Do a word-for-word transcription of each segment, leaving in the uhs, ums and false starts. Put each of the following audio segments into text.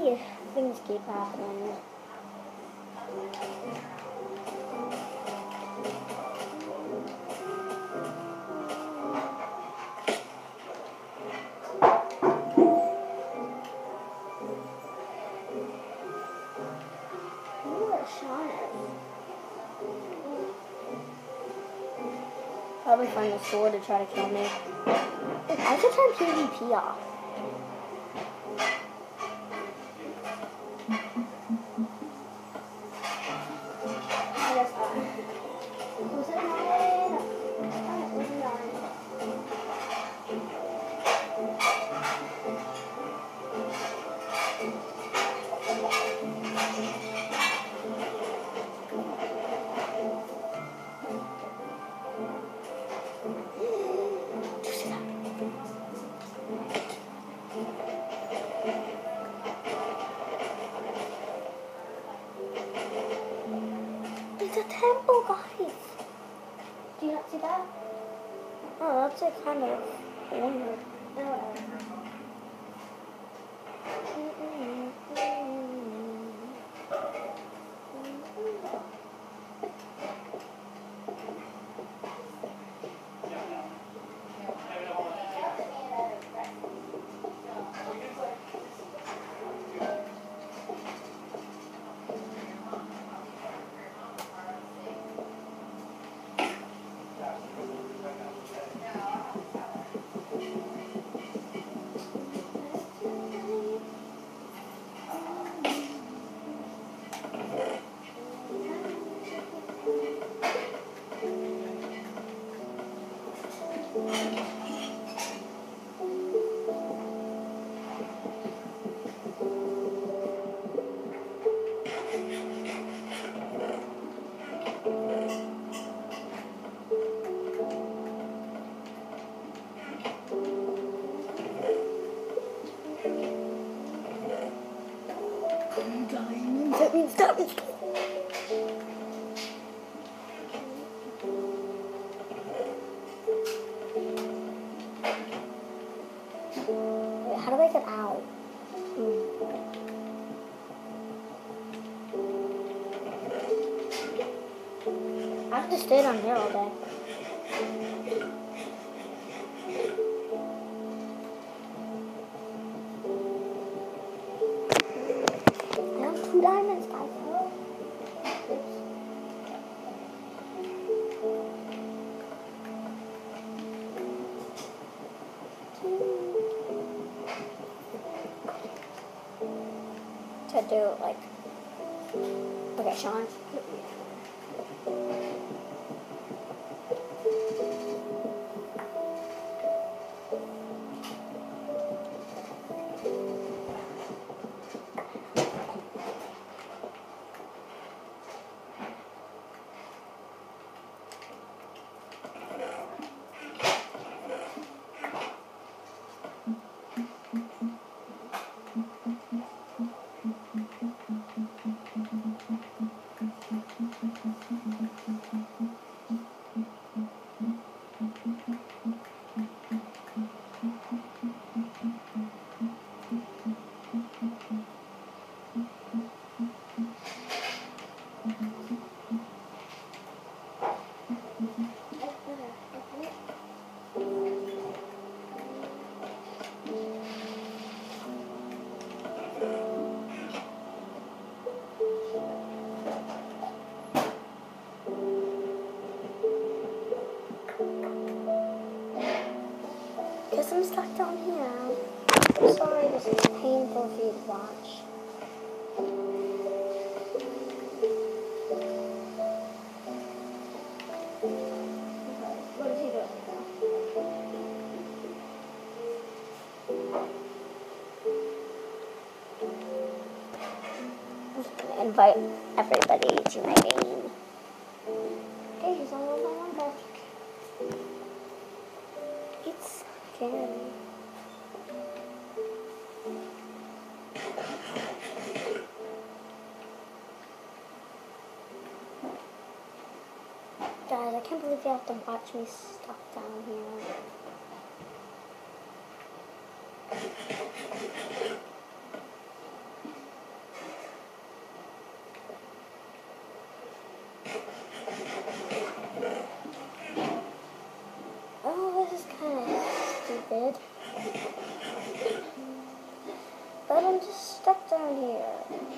Why things keep happening? Probably find a sword to try to kill me. I should turn PvP off. I guess not. Was it mine? Oh, it was mine. It's a temple, guys. Do you not see that? Oh, that's like kind of weird. Oh, whatever. That means that means Wait, how do I get out? Hmm. I have to stay down here all day. I have two diamonds, guys. To do like, okay, Sean. Guess I'm stuck down here. I'm sorry this is painful for you to watch. What is he doing now? I'm just gonna invite everybody to my game. Okay, he's all over my number. It's scary. Guys, I can't believe you have to watch me stuck down here. But I'm just stuck down here.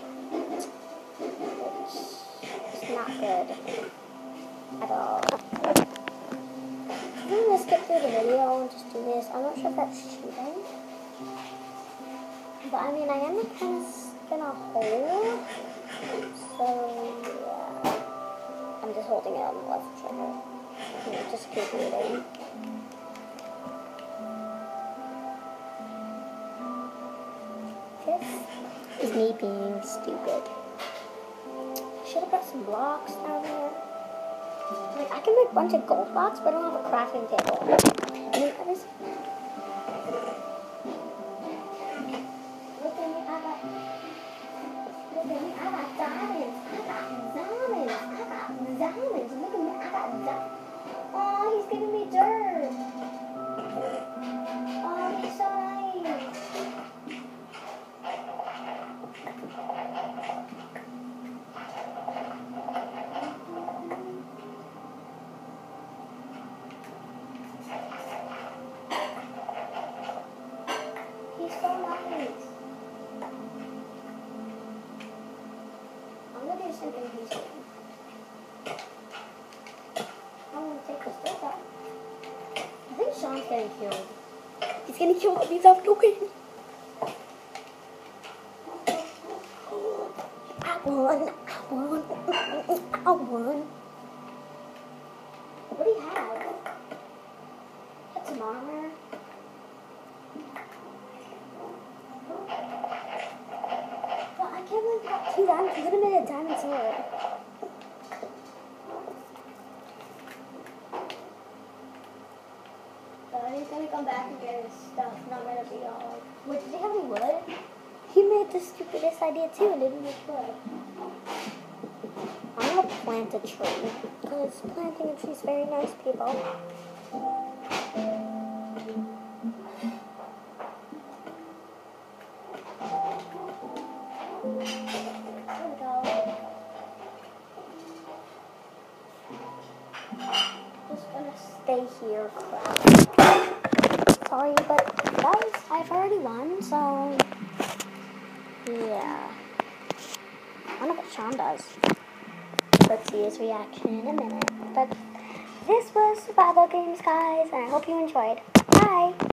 It's, it's not good at all. I'm gonna skip through the video and just do this. I'm not sure if that's cheating. But I mean, I am kind of stuck in a hole. So, yeah. I'm just holding it on the left trigger. You know, just keep reading. This is me being stupid. Should have put some blocks down here. Like, I can make a bunch of gold blocks, but I don't have a crafting table. I mean, I just... Look at me, I got... Look at me, I got diamonds. I got diamonds. I got diamonds. Look at me, I got diamonds. Oh, he's giving me dirt. Oh, he's so nice. He's so nice. I'm gonna do something he's doing. I'm gonna take this dirt out. I think Sean's getting killed. He's getting killed without looking. I won. I won. I won. What do you have? Got some armor. Well, I can't believe I got two diamonds. I could have made a diamond sword. But he's gonna come back and get his stuff. Not gonna be all. Wait, did he have any wood? He made the stupidest idea too and didn't make wood. I'm gonna plant a tree. Because planting a tree is very nice, people. There we go. Just gonna stay here, crap. Sorry, but guys, I've already won, so yeah. I don't know what Sean does. Let's see his reaction in a minute. But this was Survival Games, guys, and I hope you enjoyed. Bye!